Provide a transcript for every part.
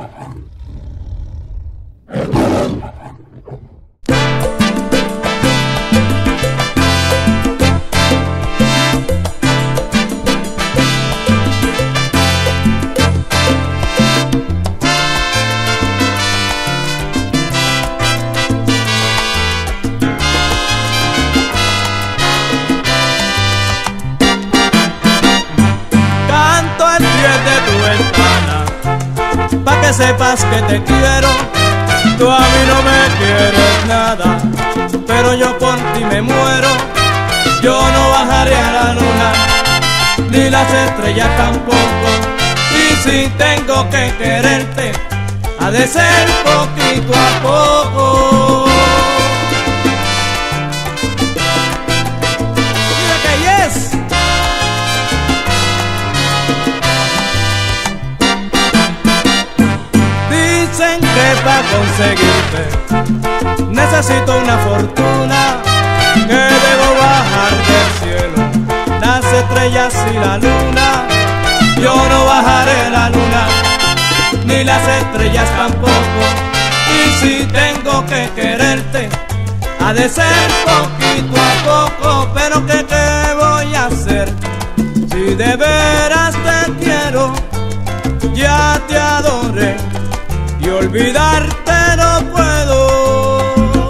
Pa' que sepas que te quiero, tú a mí no me quieres nada, pero yo por ti me muero. Yo no bajaré a la luna, ni las estrellas tampoco, y si tengo que quererte, ha de ser poquito a poco. Mira que yes. Dicen que para conseguirte necesito una fortuna, que debo bajar del cielo las estrellas y la luna. Yo no bajaré la luna, ni las estrellas tampoco, y si tengo que quererte, ha de ser poquito a poco. Pero ¿qué voy a hacer si de veras te quiero? Ya te adoré y olvidarte no puedo.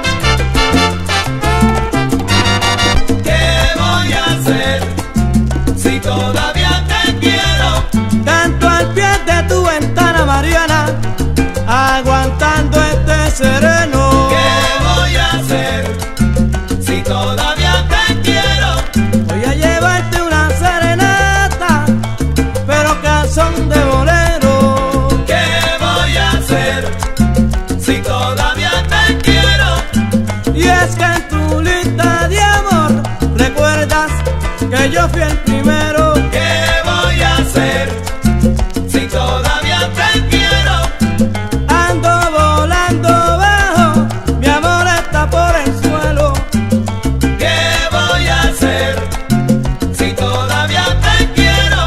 ¿Qué voy a hacer si todavía te quiero? Canto al pie de tu ventana, Mariana, aguantando este sereno. ¿Qué voy a hacer si todavía te quiero? Voy a llevarte una serenata, pero que son de bolero. ¿Qué voy a hacer si todavía te quiero? Y es que en tu lista de amor recuerdas que yo fui el primero. ¿Qué voy a hacer si todavía te quiero? Ando volando bajo, mi amor está por el suelo. ¿Qué voy a hacer si todavía te quiero?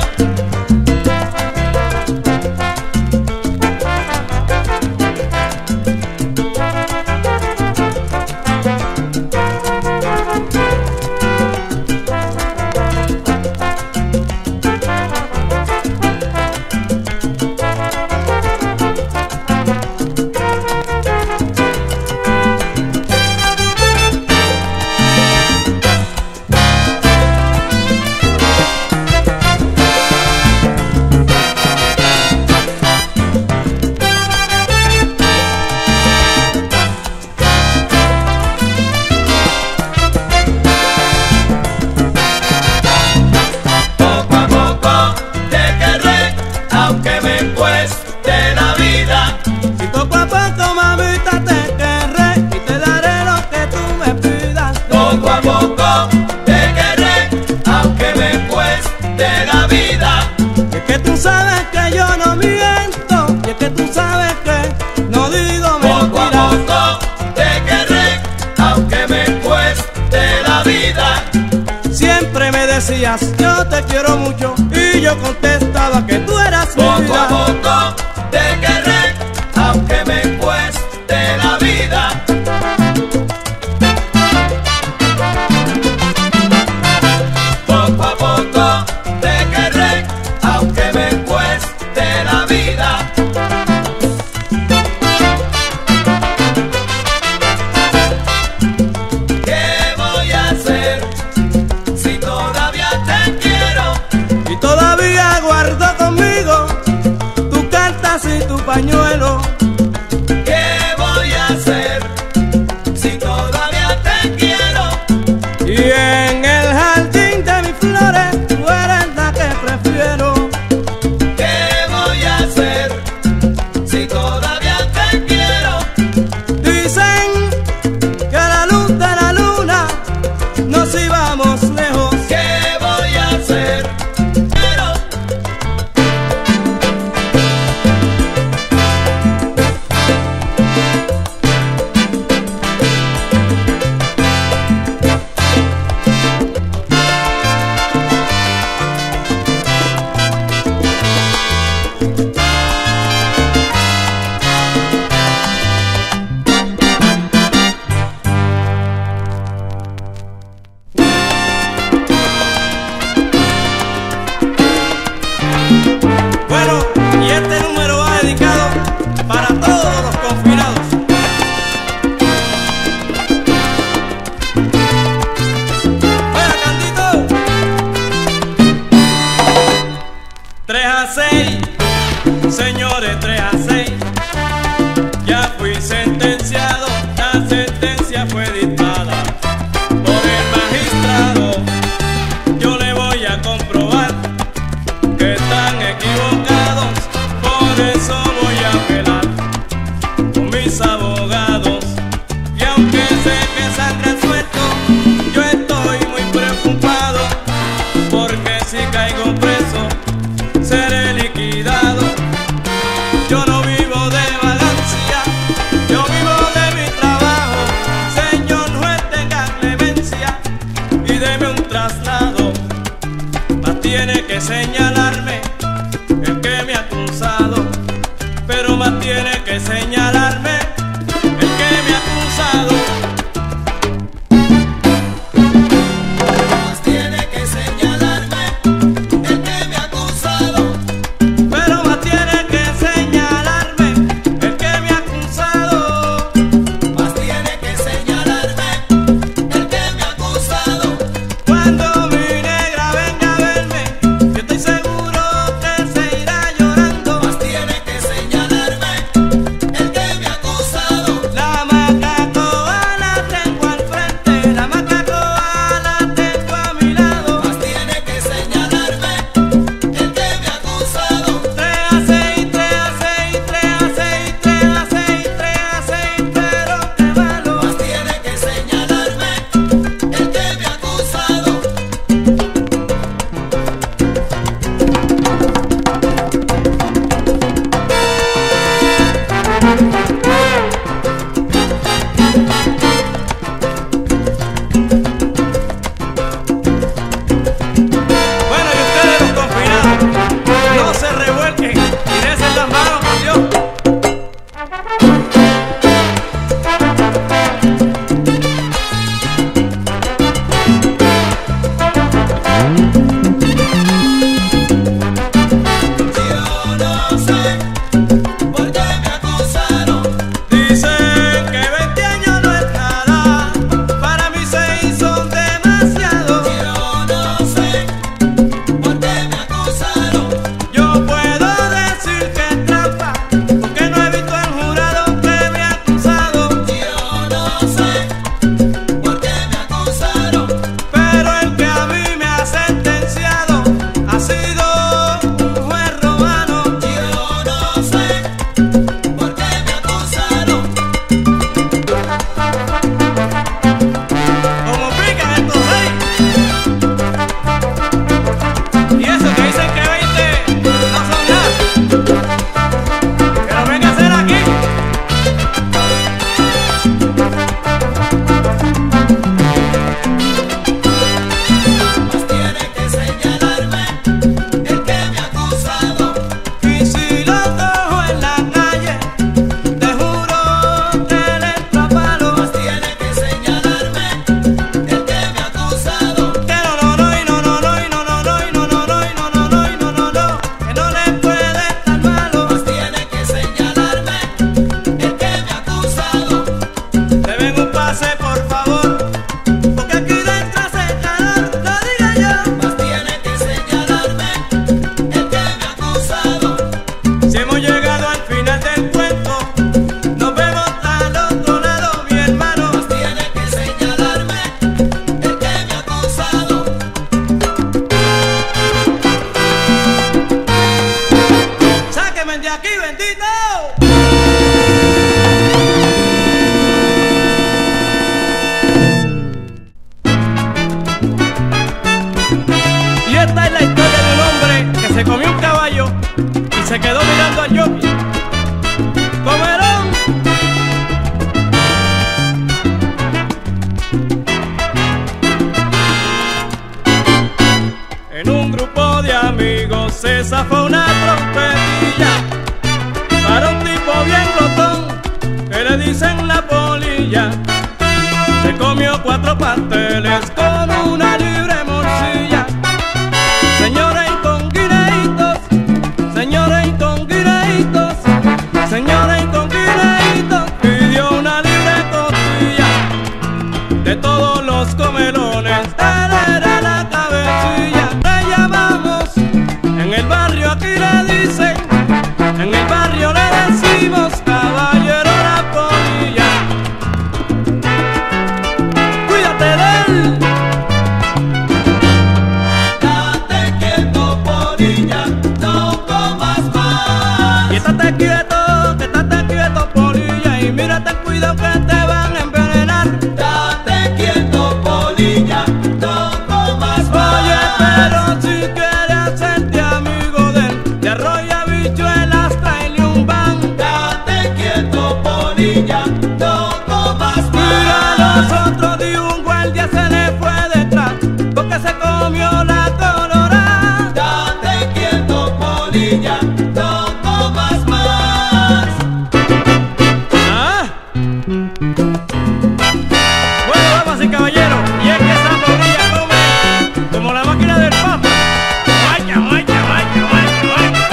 Decías yo te quiero mucho y yo contestaba que tú eras mi vida. Poco a poco te querré, aunque me cueste la vida. Poco a poco te querré, aunque me cueste la vida. ¿Qué voy a hacer si todavía te quiero? Y todavía guardo conmigo tus cartas y tu pañuelo. ¿Qué voy a hacer si todavía te quiero? Y en el jardín de mis flores tú eres la que prefiero. ¿Qué voy a hacer si todavía te quiero? Dicen que a la luz de la luna nos íbamos lejos. ¿Qué voy a hacer? Pero 3 a 6, señores, 3 a 6. Ya fui sentenciado, la sentencia fue dictada por el magistrado. Yo le voy a comprobar que están equivocados, por eso voy a apelar con mis abogados. Y aunque sé que saldrá suelto, yo estoy muy preocupado, porque si caigo preso seré liquidado. Yo no vivo de vagancia, yo vivo de mi trabajo. Señor juez, tenga clemencia y deme un traslado. Más tiene que señalarme el que me ha acusado, pero más tiene que señalarme el que me ha acusado. Más tiene que señalarme el que me ha acusado. Pero más tiene que señalarme el que me ha acusado. Más tiene que señalarme el que me ha acusado. Cuando mi negra venga a verme, yo estoy seguro que se irá llorando. Más tiene que señalarme el que me ha acusado. La macacoa la tengo al frente, la macacoa la tengo a mi lado. Más tiene que señalarme el que me ha acusado. 3 a 6, 3 a 6, 3 a 6, 3 a 6, 3 a 6, pero qué malo. Más tiene que señalarme el que me ha acusado. Bueno, y ustedes los confinados, no se revuelquen y desen las manos, por Dios. Yo no sé por qué me acusaron. Dicen que 20 años no es nada, para mí 6 son demasiado. Yo no sé por qué me acusaron. Yo puedo decir que es trampa, porque no he visto al jurado que me ha acusado. Yo no sé por qué me acusaron. Pero el que a mí me ha sentenciado ha sido un juez romano. Yo no sé por qué me acusaron. Como pican estos reyes. Y eso que dicen que 20 no son nada, que lo venga a hacer aquí. Más tiene que señalarme el que me ha acusado. Y si lo cojo en la calle, te juro que le entro a palo. Más tiene que señalarme el que me ha acusado. Que no, y no, y no, y no, que no le puede estar malo. Más tiene que señalarme el que me ha acusado. Deben un pase, por favor, porque aquí dentro hace calor, lo digo yo. Más tiene que señalarme el que me ha acusado. Si hemos llegado al final del cuento, nos vemos al otro lado, mi hermano. Más tiene que señalarme el que me ha acusado. ¡Sáquenme de aquí, bendito! Y esta es la historia de un hombre que se comió un caballo y se quedó mirando al jockey. ¡Comerón! En un grupo de amigos se zafó una trompetilla para un tipo bien glotón que le dicen la polilla. Se comió 4 pasteles con una libre morcilla. Señores y con guineitos, señores y con guineitos, señores y con guineitos, pidió una libre costilla. De todos los comelones, él era la cabecilla. Le llamamos en el barrio aquí así le dicen, en el barrio le decimos caballero la polilla. Cuídate de él. Date quieto, polilla, no comas más. Y estate quieto, polilla, y mírate, cuidado que te van a envenenar. Date quieto, polilla, no comas más. Oye, pero si quieres hacerte amigo de él, de arroz y habichuelas, tráele un ban. Date quieto, polilla, no comas más. Mira, los otros días un guardia se le fue detrás, porque se comió la colorada. Date quieto, polilla, no comas más. ¿Ah? Bueno, damas y caballeros, y es que esa polilla come como la máquina del Papa. Vaya, vaya, vaya, vaya, vaya.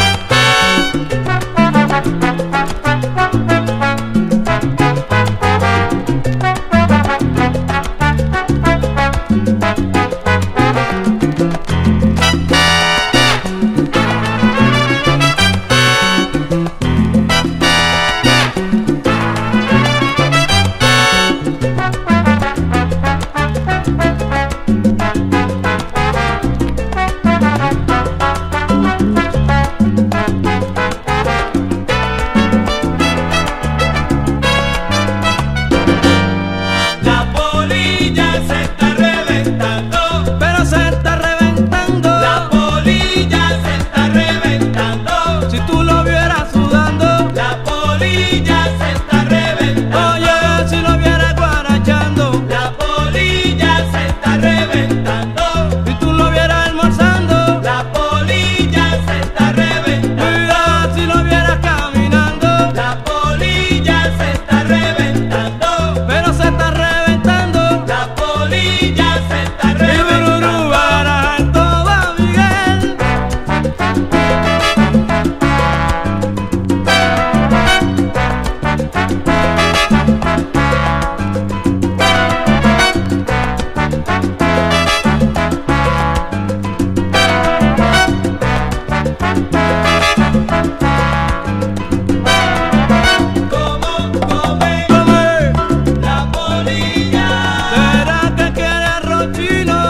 La polilla se está reventando. Pero se está reventando. La polilla se está reventando. Si tú lo vieras sudando, La polilla se está reventando. oye, si lo vieras guarachando, La polilla se está reventando. si tú lo vieras almorzando, La polilla se está reventando. mira, si lo vieras caminando, La polilla se está reventando. pero se está reventando. La polilla se está Y reventando. Bururú para todo Miguel. ¿Cómo come Come. la polilla? ¿Será que quiere arroz chino?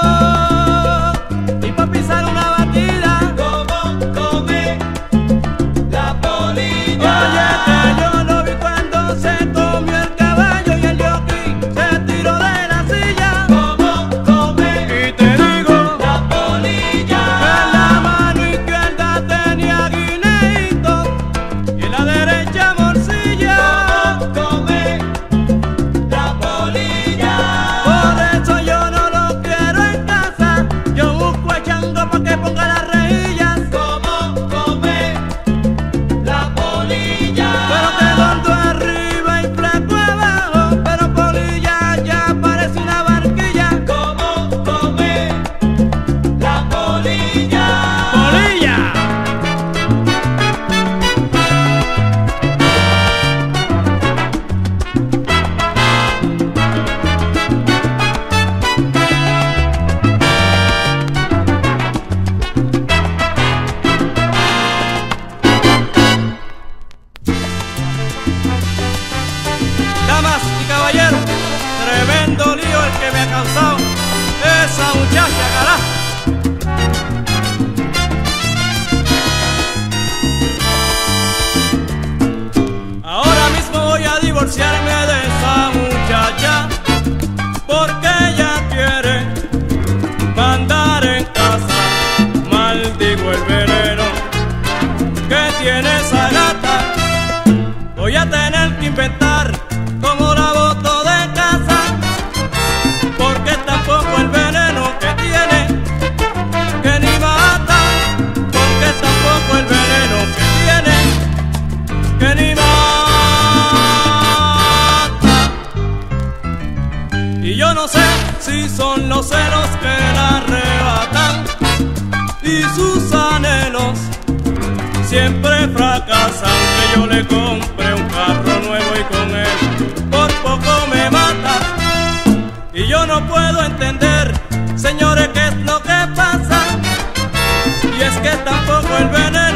Y pa' pisar una batida. ¿Cómo come la polilla? Oye, que yo lo vi cuando se comió el caballo y el jockey se tiró de la silla. ¿Cómo come Y te digo la que polilla? en la mano izquierda tenía guineíto y en la derecha morcilla. ¿Cómo come la polilla? Por eso yo no lo quiero en casa. Yo busco a Chango pa' que ponga las rejillas. ¿Cómo come la polilla? Pero redondo arriba y flaco abajo, pero polilla ya parece una barquilla. ¿Cómo come la polilla? ¡Polilla! Damas y caballeros, tremendo lío el que me ha causado esa muchacha, carajo. Ahora mismo voy a divorciarme de esa muchacha, porque ella quiere mandar en casa. Maldigo el veneno que tiene esa gata. Voy a tener que inventar cómo la boto de casa, porque tampoco el veneno que tiene que ni mata, porque tampoco el veneno que tiene que ni mata. Y yo no sé si son los celos que la arrebatan y sus anhelos siempre fracasan. Que yo le compré un carro nuevo y con él por poco me mata. Y yo no puedo entender, señores, qué es lo que pasa. Y es que tampoco el veneno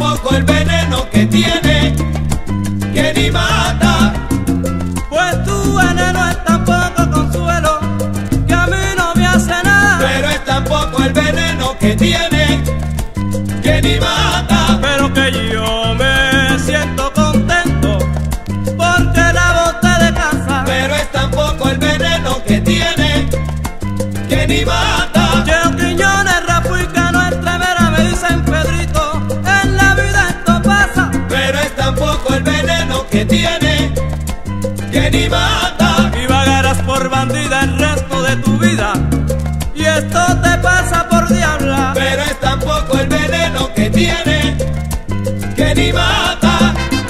tampoco el veneno que tiene, que ni mata. Pues tu veneno es tan poco consuelo que a mí no me hace nada. Pero es tampoco el veneno que tiene, que ni mata. Pero que yo me siento contento porque la boté de casa. Pero es tampoco el veneno que tiene, que ni mata. Yo Quiñones, Rapo y Cano, Entrevera me dicen Pedrito, en la vida esto pasa. Pero es tampoco el veneno que tiene, que ni mata. Y vagarás por bandida el resto de tu vida y esto te pasa por diabla. Pero es tampoco el veneno que tiene, que ni mata.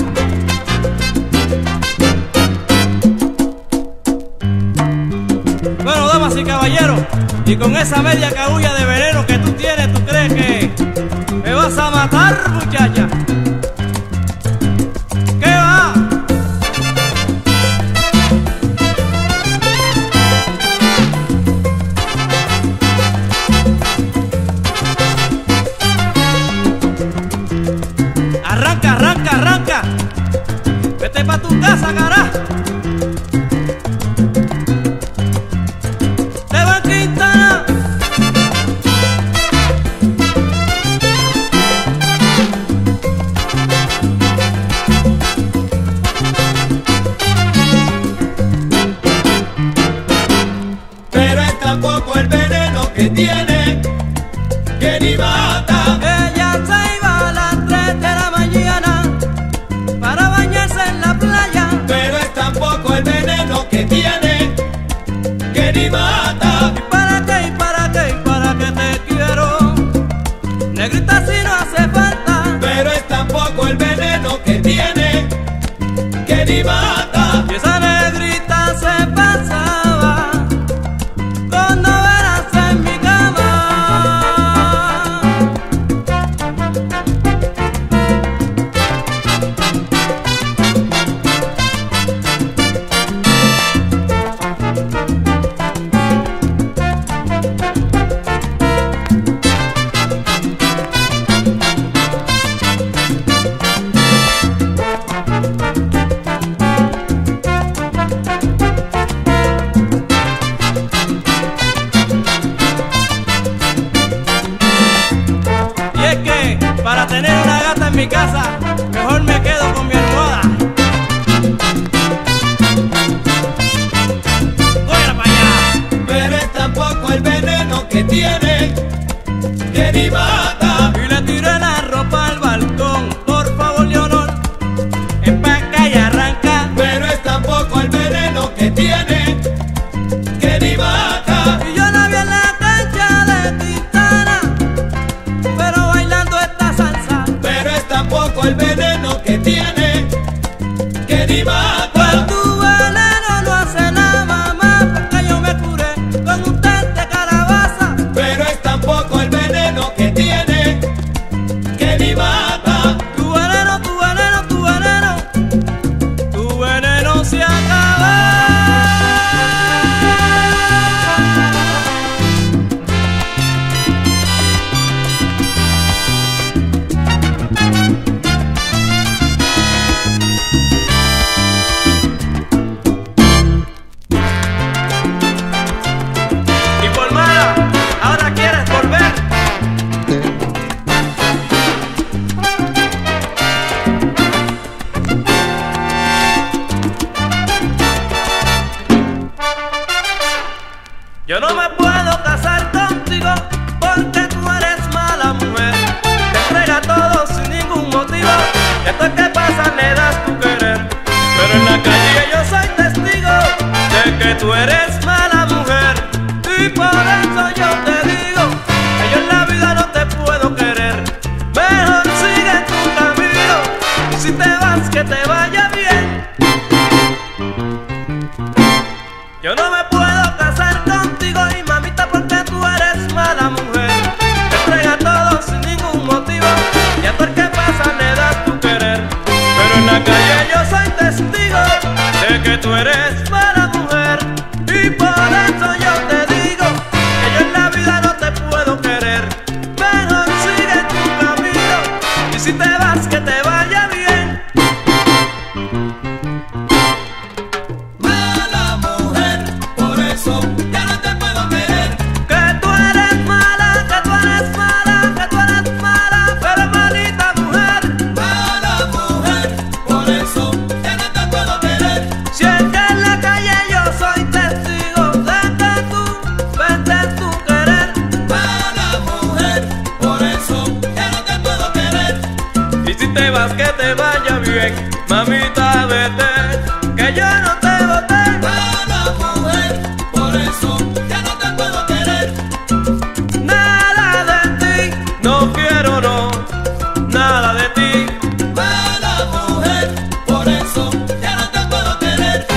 Bueno, damas y caballeros, y con esa media cabulla de veneno que tú tienes, ¿tú crees que me vas a matar, muchacha? ¿Qué va? Arranca, arranca, arranca. Vete pa' tu casa, carajo. Pero es tampoco el veneno que tiene, que ni mata. Ella se iba a las 3 de la mañana para bañarse en la playa. Pero es tampoco el veneno que tiene, que ni mata. ¿Y para qué? ¿Y para qué? ¿Y para qué te quiero? Negrita, si no hace falta. Pero es tampoco el veneno que tiene, que ni mata. Y esa negrita se pasaba con novelas en mi cama. Y es que para tener una gata en mi casa, mejor me quedo con mi almohada. ¡Fuera para allá! Pero es tampoco el veneno que tiene, que ni mata. Y le tiré la ropa al balcón, por favor, Leonor, empaca y arranca. Pero es tampoco el veneno que tiene, que ni mata. Y yo la vi en la cancha de Tintana, pero bailando esta salsa. Pero es tampoco el veneno que tiene, que ni mata. Pues tu veneno no hace nada, mamá, porque yo me curé con un té de calabaza. Pero es tampoco el veneno que tiene, que ni mata. Tu veneno, tu veneno, tu veneno, tu veneno se acaba. Y por mala, ahora quieres volver. Yo no me puedo casar contigo porque tú eres mala mujer. Te entrega todo sin ningún motivo. Esto que pasa le das tu querer. Pero en la calle yo soy testigo de que tú eres mala mujer. Y por eso yo te digo que yo en la vida no te puedo querer. Mejor sigue tu camino y si te vas que te vaya bien. Yo no me puedo casar contigo y mamita porque tú eres mala mujer. Te entrega todo sin ningún motivo y a todo el que pasa le das tu querer. vas, que te vaya bien. Mala mujer, por eso ya no te puedo querer. Que tú eres mala, que tú eres mala, que tú eres mala, pero maldita mujer. Mala mujer, por eso ya no te puedo querer. Si es que en la calle yo soy testigo de que tú vendes tu querer. Mala mujer, por eso ya no te puedo querer. Y si te vas, que te vaya bien, mamita, vete, que yo no te boté. Mala mujer, por eso ya no te puedo querer. Nada de ti, no quiero, no, nada de ti. Mala mujer, por eso ya no te puedo querer.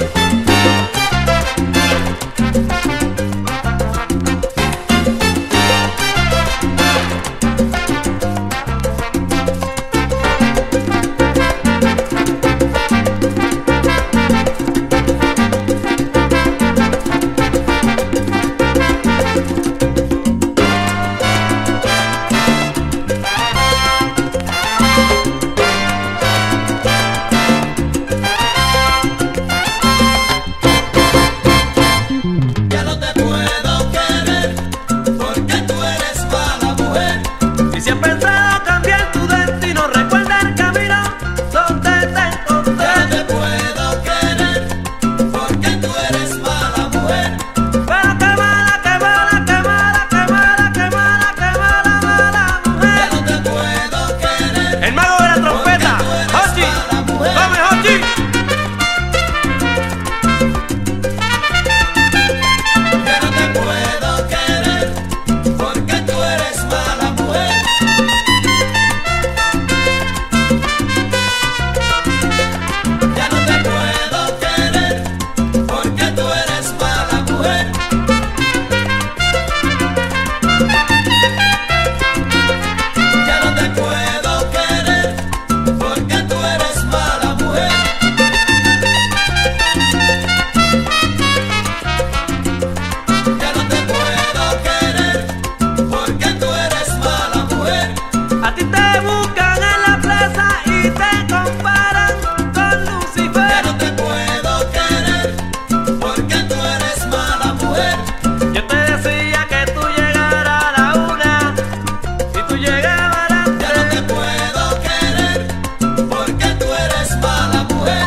Ya no te puedo querer, porque tú eres mala mujer. Y si has pensado cambiar tu destino, recuerda el camino donde te encontré. Ya no te puedo querer, porque tú eres mala mujer. Pero qué mala, qué mala, qué mala, qué mala, qué mala, qué mala, mala Ya mujer. no te puedo querer, El mago de la trompeta, Hochi, mala mujer. come Hochi. Ya no te puedo querer, porque tú eres mala mujer. Ya no te puedo querer, porque tú eres mala mujer. Ya no te puedo querer, porque tú eres mala mujer. Ya no te puedo querer, porque tú eres mala mujer. A ti te buscan en la plaza y te comparan con Ya Lucifer. no te puedo querer, porque tú eres mala mujer. Yo te decía que tú llegaras a la 1 y tú llegabas a las Ya no 3. te puedo querer, porque tú eres mala mujer.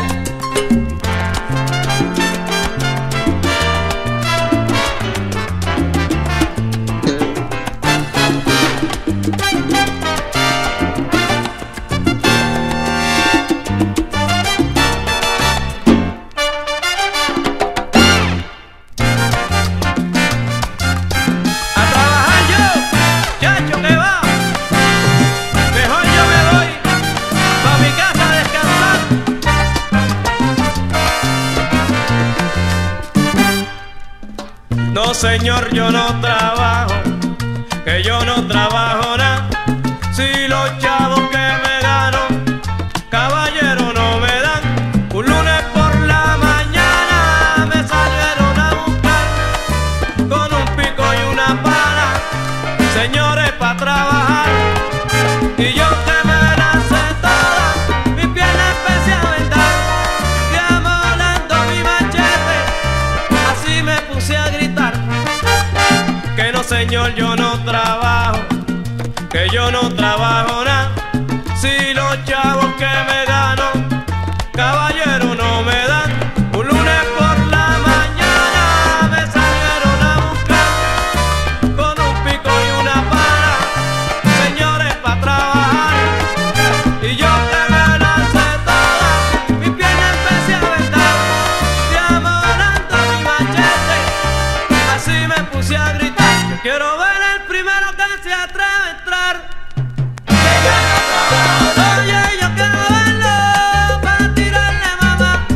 A trabajar yo, chacho, que va. Mejor yo me voy pa' mi casa a descansar. No, señor, yo no trabajo, que yo no trabajo nada. Si los chavos que me gano, caballero, no me dan. Un lunes por la mañana me salieron a buscar con un pico y una pala, señores, pa' trabajar. Y yo que me lancé toda, mi pierna empecé a vendar, y amolando mi machete, así me puse a gritar. Que no, señor, yo no trabajo, que yo no trabajo nada. Si los chavos que me gano, caballero, no me dan. Un lunes por la mañana me salieron a buscar con un pico y una pala, señores, pa' trabajar. Y yo que me lancé toda, mi pierna empecé a vendar, y amolando mi machete, así me puse a gritar. Yo quiero ver el primero que se atreve a entrar. Oye, yo quiero verlo para tirarle mamá.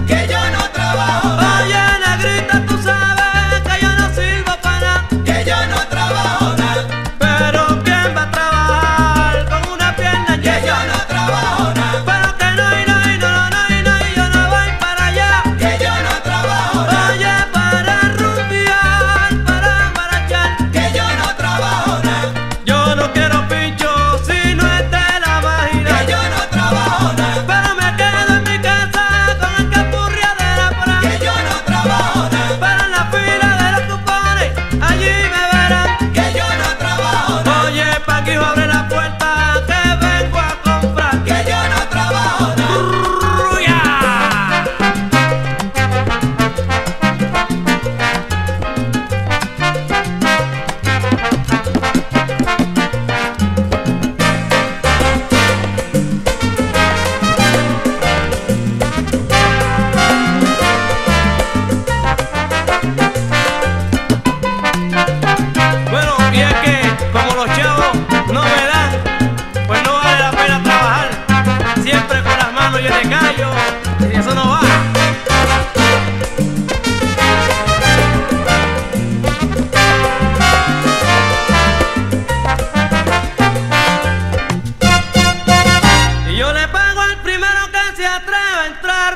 primero que se atreve a entrar.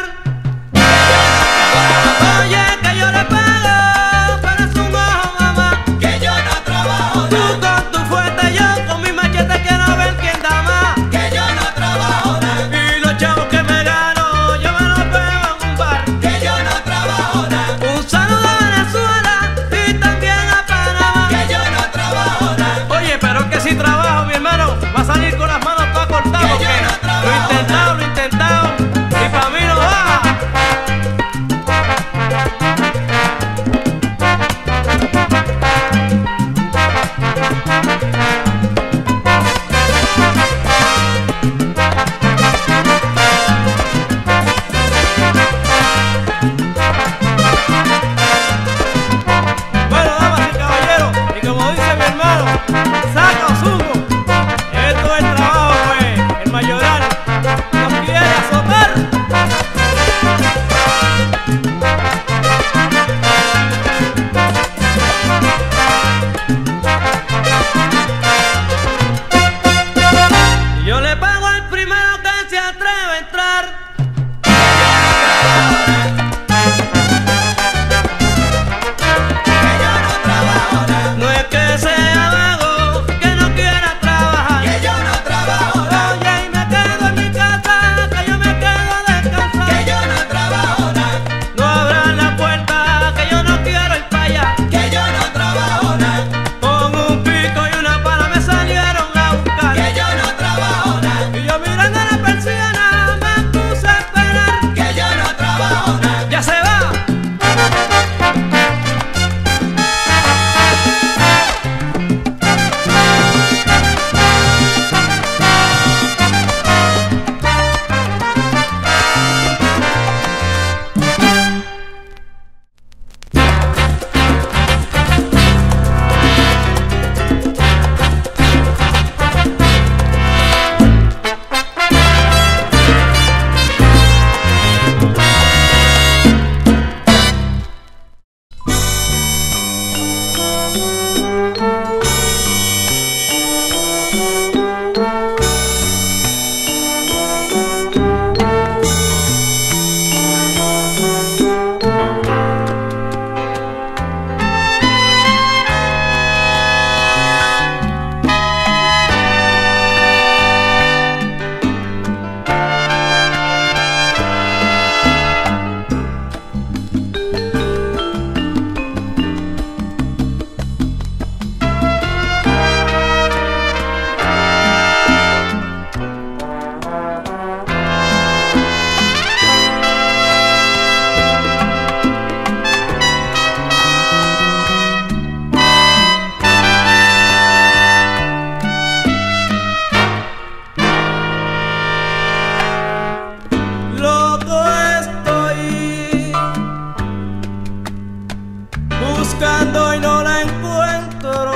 Oye, que yo le pago, pero es un ojo, mamá. Que yo no trabajo Tú nada, con tu fuerte, yo con mi machete, quiero ver quién da más. que yo no trabajo nada, Y los chavos que me gano, yo me los bebo en un bar. que yo no trabajo nada, Un saludo a Venezuela y también a Panamá. que yo no trabajo nada. Oye, pero que si trabajo, mi hermano, va a salir con las manos todas cortadas. Que yo Porque no trabajo lo he intentado, y para mí no baja. Bueno, damas y caballeros, y como dice mi hermano, saca o sumo. Esto es trabajo, pues, el mayoral nos quiere azotar. Y yo le pago al primero que se atreve a entrar. Que yo no trabajo nada, No es que sea vago, que no quiera trabajar. que yo no trabajo nada, Oye, y me quedo en mi casa, que yo me quedo a descansar. que yo no trabajo nada, No abran la puerta, que yo no quiero ir para allá. que yo no trabajo nada, Con un pico y una pala me salieron a buscar. que yo no trabajo nada, Y yo mirando la persiana me puse a esperar. que yo no trabajo nada. ¡Ya se va! Loco estoy buscando y no la encuentro.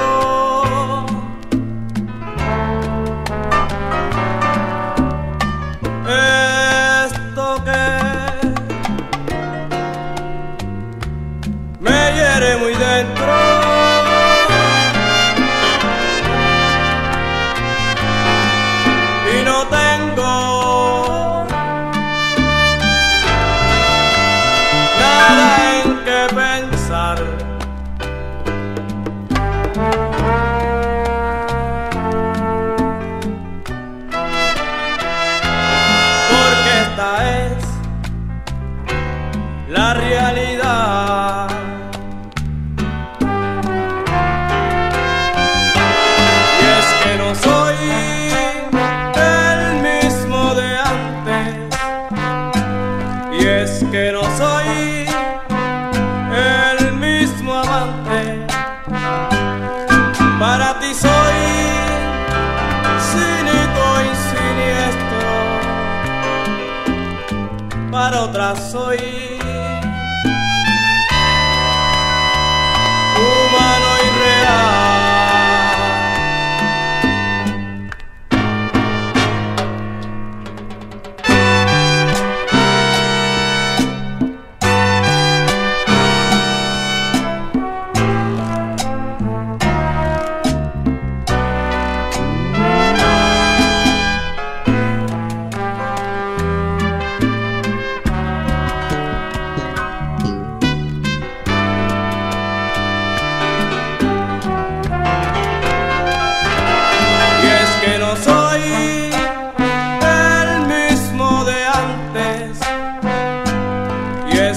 Esto que me hiere muy dentro. Y no tengo nada en que pensar. Porque esta es la realidad. Y es que no soy el mismo de antes. Y es que no soy el mismo amante. Para ti soy cínico y siniestro. Para otras soy humano y real.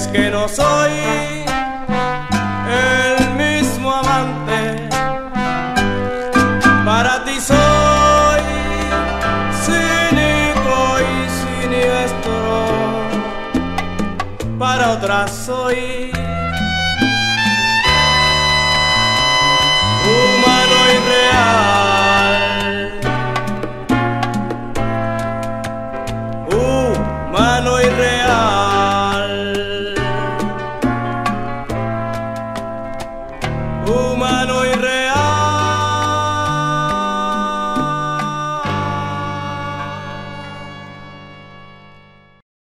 que no soy